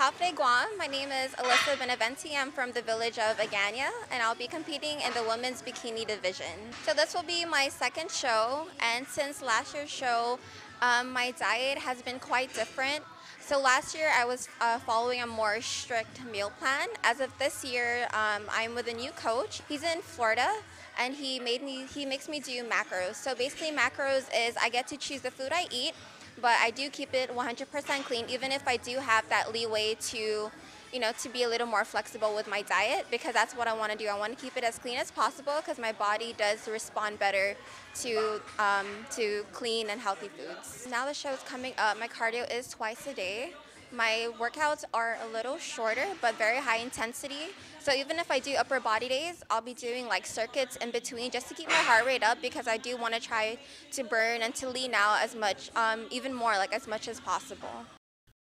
Hafe Guam. My name is Alyssa Beneventi. I'm from the village of Aganya, and I'll be competing in the women's bikini division. So this will be my second show, and since last year's show, my diet has been quite different. So last year I was following a more strict meal plan. As of this year, I'm with a new coach. He's in Florida, and he makes me do macros. So basically, macros is I get to choose the food I eat, but I do keep it 100% clean, even if I do have that leeway to, to be a little more flexible with my diet, because that's what I want to do. I want to keep it as clean as possible because my body does respond better to clean and healthy foods. Now the show's coming up. My cardio is twice a day. My workouts are a little shorter but very high intensity. So even if I do upper body days, I'll be doing like circuits in between just to keep my heart rate up, because I do want to try to burn and to lean out as much, even more, like as much as possible.